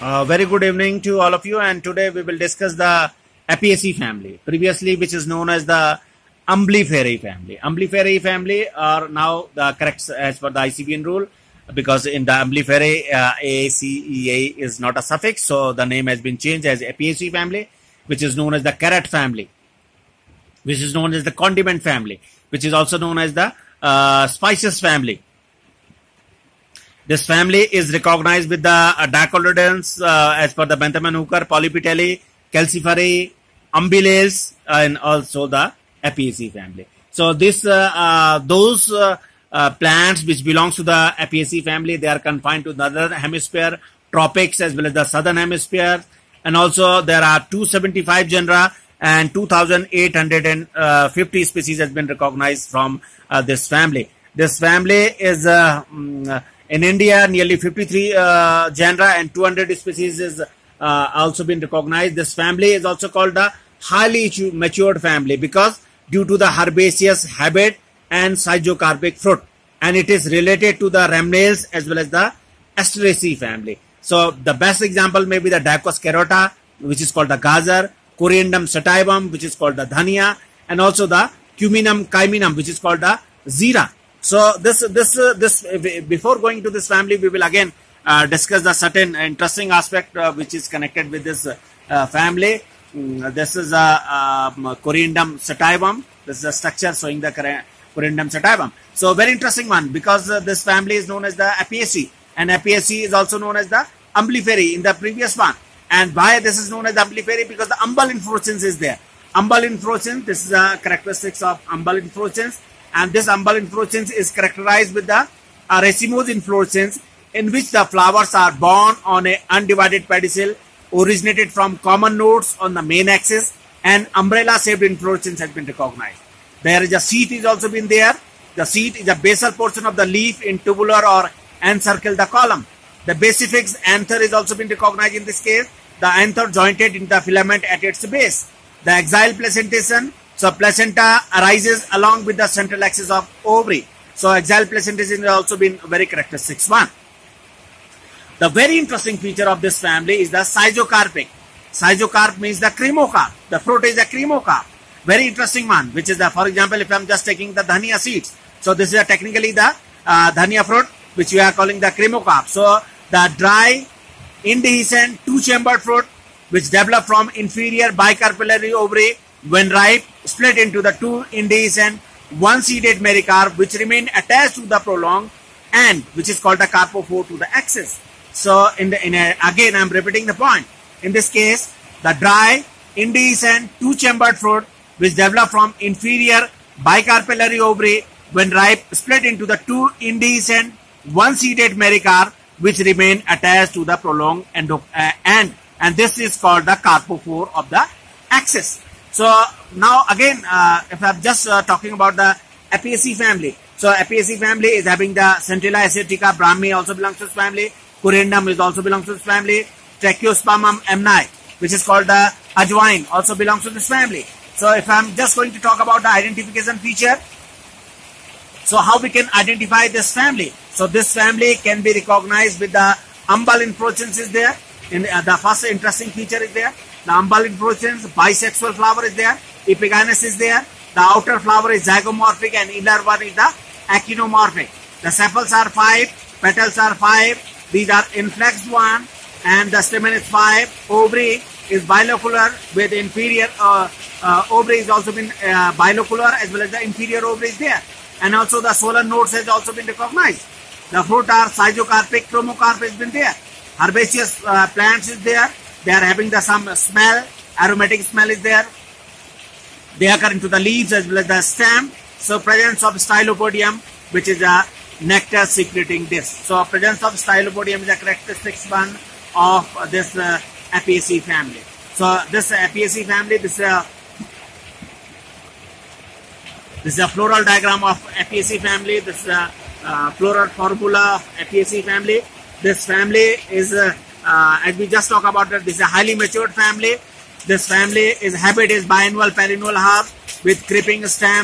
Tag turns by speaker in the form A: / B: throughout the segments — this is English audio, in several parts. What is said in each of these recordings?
A: Very good evening to all of you, and today we will discuss the Apiaceae family, previously which is known as the Umbelliferae family. Umbelliferae family are now the correct as per the ICBN rule, because in the Umbelliferae ACEA is not a suffix, so the name has been changed as Apiaceae family, which is known as the carrot family, which is known as the condiment family, which is also known as the spices family. This family is recognized with the dicotyledons as per the Bentham and Hooker, Polypetalli, Calciferae, Umbellales, and also the Apiaceae family. So this those plants which belongs to the Apiaceae family, they are confined to the northern hemisphere, tropics as well as the southern hemisphere, and also there are 275 genera and 2,850 species has been recognized from this family. This family is in India, nearly 53 genera and 200 species is also been recognized. This family is also called the highly matured family because due to the herbaceous habit and schizocarpic fruit, and it is related to the rhamnales as well as the Asteraceae family. So the best example may be the Dicos carota, which is called the gajar, Coriandrum sativum, which is called the dhania, and also the Cuminum caeminum, which is called the zira. So this before going to this family, we will again discuss the certain interesting aspect which is connected with this family. This is a Coriandrum sativum. This is a structure showing the Coriandrum sativum. So very interesting one, because this family is known as the Apiaceae, and Apiaceae is also known as the Umbelliferae in the previous one. And why this is known as the Umbelliferae? Because the umbel inflorescence is there. Umbel inflorescence, this is the characteristics of umbel inflorescence. And this umbel inflorescence is characterized with the racemose inflorescence, in which the flowers are borne on a undivided pedicel originated from common nodes on the main axis, and umbrella-shaped inflorescence has been recognized. There is a seed is also been there. The seed is a basal portion of the leaf in tubular or encircle the column. The basifix anther is also been recognized in this case. The anther jointed in the filament at its base. The axile placentation. So placenta arises along with the central axis of ovary. So axial placentation has also been very characteristic one. The very interesting feature of this family is the schizocarpic. Schizocarp means the cremocarp. The fruit is the cremocarp. Very interesting one, which is the, for example, if I am just taking the dhania seeds. So this is technically the dhania fruit, which we are calling the cremocarp. So the dry, indehiscent, two-chambered fruit, which develop from inferior bicarpellary ovary, when ripe, split into the two indehiscent, one-seeded mericarp, which remain attached to the prolonged end, which is called the carpophore to the axis. So again, I am repeating the point. In this case, the dry, indehiscent, two-chambered fruit, which develop from inferior bicarpellary ovary, when ripe, split into the two indehiscent, one-seeded mericarp, which remain attached to the prolonged end, and this is called the carpophore of the axis. So now again, if I'm just talking about the Apiaceae family. So Apiaceae family is having the Centella asiatica, Brahmi also belongs to this family. Coriandrum is also belongs to this family. Tracheospasmum amni, which is called the ajwain, also belongs to this family. So if I'm just going to talk about the identification feature, so how we can identify this family? So this family can be recognized with the umbel inflorescence is there. In the first interesting feature is there. The umbel inflorescence, bisexual flower is there. Epigynous is there. The outer flower is zygomorphic and inner one is the actinomorphic. The sepals are 5, petals are 5. These are inflexed one, and the stamen is 5. Ovary is bilocular with inferior ovary is also been bilocular, as well as the inferior ovary is there. And also the swollen nodes has also been recognized. The fruit are schizocarpic, chromocarp has been there. Herbaceous plants is there. They are having the some smell, aromatic smell is there. They occur into the leaves as well as the stem. So presence of Stylopodium, which is a nectar secreting disc. So presence of Stylopodium is a characteristic one of this Apiaceae family. So this Apiaceae family, this is a floral diagram of Apiaceae family. This is a floral formula of Apiaceae family. This family is, as we just talked about, this is a highly matured family. This family is habit is biannual perennial herb with creeping stem.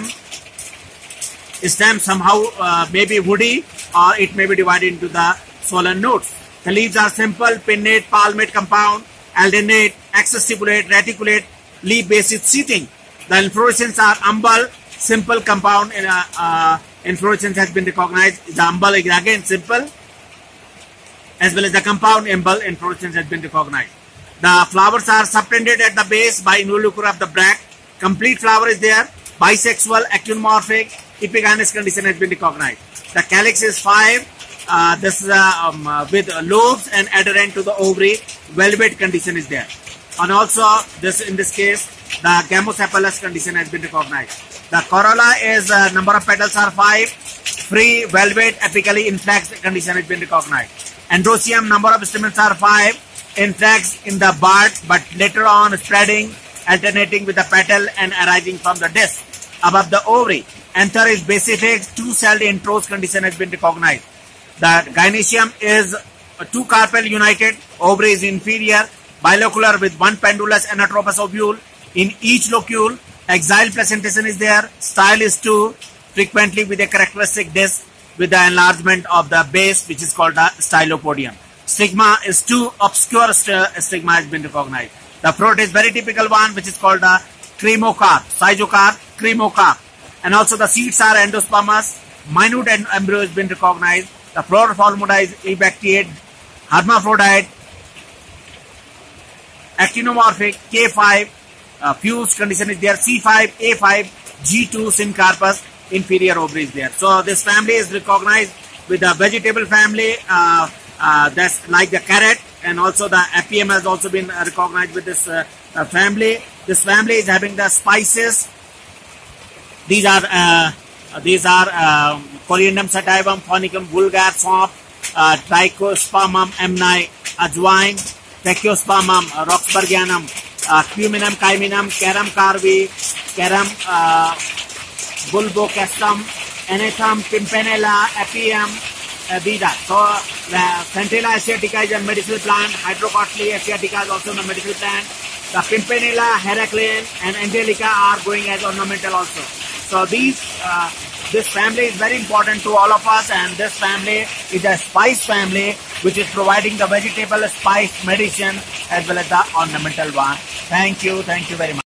A: Stem somehow may be woody, or it may be divided into the swollen nodes. The leaves are simple, pinnate, palmate compound, alternate, accesstipulate, reticulate, leaf base is seating. The inflorescence are umbel, simple compound in inflorescence has been recognized. The umbel is again simple, as well as the compound umbel inflorescence has been recognized. The flowers are subtended at the base by involucre of the bracts. Complete flower is there. Bisexual, actinomorphic, epigynous condition has been recognized. The calyx is 5. This is with lobes and adherent to the ovary. Velvet condition is there. And also, in this case, the gamosepalous condition has been recognized. The corolla is number of petals are 5. Free, velvet, apically inflaxed condition has been recognized. Androecium, number of stamens are 5. Inflaxed in the bud, but later on spreading, alternating with the petal and arising from the disc above the ovary. Anther is bacific, 2-celled introse condition has been recognized. The gynoecium is 2 carpel united, ovary is inferior, bilocular with 1 pendulous anatropous ovule. In each locule, axile placentation is there, style is 2, frequently with a characteristic disc with the enlargement of the base, which is called the stylopodium. Stigma is 2, obscure stigma has been recognized. The fruit is very typical one, which is called the cremocarp, schizocarp, cremocarp. And also the seeds are endospermous, minute embryo has been recognized. The flower formula is ebacteate, hermaphrodite, actinomorphic, K5, fused condition is there, C5, A5, G2, syncarpus, inferior ovary is there. So this family is recognized with the vegetable family, that's like the carrot, and also the Apium has also been recognized with this family. This family is having the spices. These are Coriandrum sativum, Phonicum vulgar, swamp, Trichospomum amni, ajwain, Tachiospomum, Roxburghianum, Cuminum, Chiminum, Carum carvi, Carum bulbocastum, Anathum, Pimpinella, Apium. These are. So, the Centella asiatica is a medicinal plant. Hydrocotyle asiatica is also a medicinal plant. The Pimpinella, Heraclean and Angelica are going as ornamental also. So, this family is very important to all of us, and this family is a spice family which is providing the vegetable spice medicine as well as the ornamental one. Thank you very much.